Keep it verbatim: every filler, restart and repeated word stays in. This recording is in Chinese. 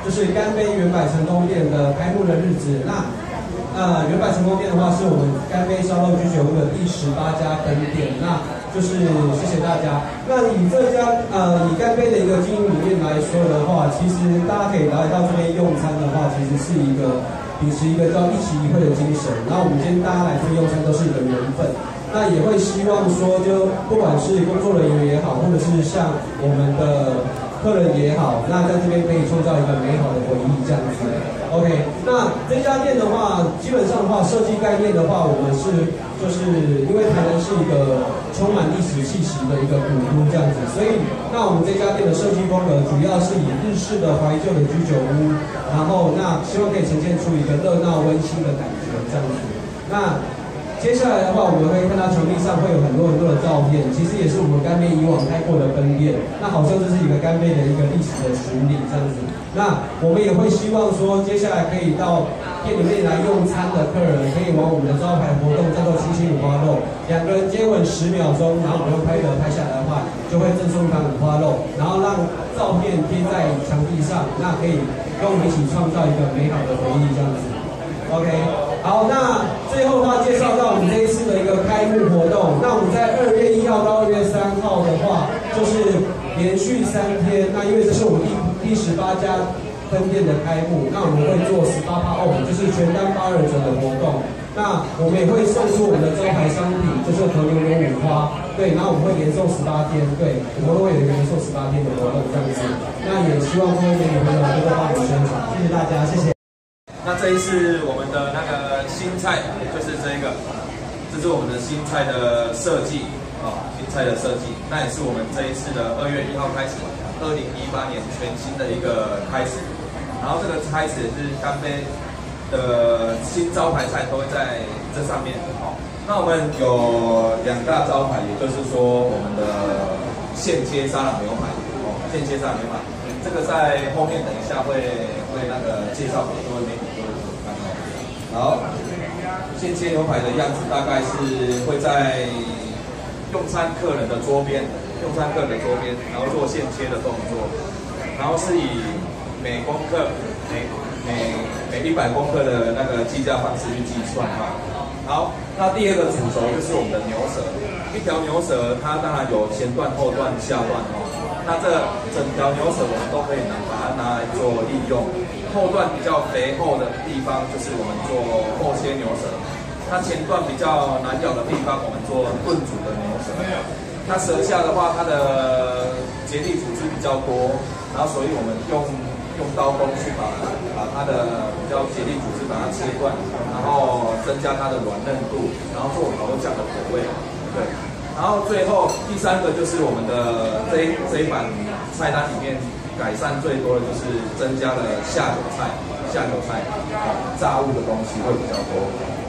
就是干杯原百成功店的开幕的日子。那呃，原百成功店的话，是我们干杯烧肉居酒屋的第十八家分店。那就是谢谢大家。那以这家呃以干杯的一个经营理念来说的话，其实大家可以来到这边用餐的话，其实是一个秉持一个叫一起一会的精神。那我们今天大家来这边用餐都是一个缘分。那也会希望说，就不管是工作人员也好，或者是像我们的客人也好，那在这边可以创造一个美好的回忆，这样子。OK， 那这家店的话，基本上的话，设计概念的话，我们是就是因为台南是一个充满历史气息的一个古都这样子，所以那我们这家店的设计风格主要是以日式的怀旧的居酒屋，然后那希望可以呈现出一个热闹温馨的感觉这样子。那接下来的话，我们会看到墙壁上会有很多很多的照片，其实也是我们干杯以往开过的分店。那好像这是一个干杯的一个历史的巡礼这样子。那我们也会希望说，接下来可以到店里面来用餐的客人，可以往我们的招牌活动叫做亲亲五花肉，两个人接吻十秒钟，然后我们用拍的拍下来的话，就会赠送一盘五花肉，然后让照片贴在墙壁上，那可以跟我们一起创造一个美好的回忆这样子。OK， 好，那最后的话介绍到我们这一次的一个开幕活动。那我们在二月一号到二月三号的话，就是连续三天。那因为这是我们第第十八家分店的开幕，那我们会做十八趴 off， 就是全单八二折的活动。那我们也会送出我们的招牌商品，就是和牛油五花。对，然后我们会连送十八天，对，我们会有一个连送十八天的活动这样子。那也希望各位美女朋友多多帮我们宣传，谢谢大家，谢谢。 那这一次我们的那个新菜就是这个，这是我们的新菜的设计啊，新菜的设计，那也是我们这一次的二月一号开始，二零一八年全新的一个开始。然后这个开始也是干杯的新招牌菜都会在这上面哦。那我们有两大招牌，也就是说我们的现切沙朗牛排哦，现切沙朗牛排。这个在后面等一下会会那个介绍给各位美女各位看到。好，现切牛排的样子大概是会在用餐客人的桌边，用餐客人的桌边，然后做现切的动作，然后是以每公克每每每一百公克的那个计价方式去计算哈。好，那第二个主轴就是我们的牛舌，一条牛舌它当然有前段、后段、下段哦。那这整条牛舌我们都可以拿把它拿来做利用，后段比较肥厚的地方就是我们做后切牛舌，它前段比较难咬的地方我们做炖煮的牛舌。那舌下的话，它的结缔组织比较多，然后所以我们用用刀工去把把它的比较结缔组织把它切断，然后增加它的软嫩度，然后做好酱的口味，对。然后最后第三个就是我们的这一这一版菜单里面改善最多的就是增加了下酒菜，下酒菜，炸物的东西会比较多。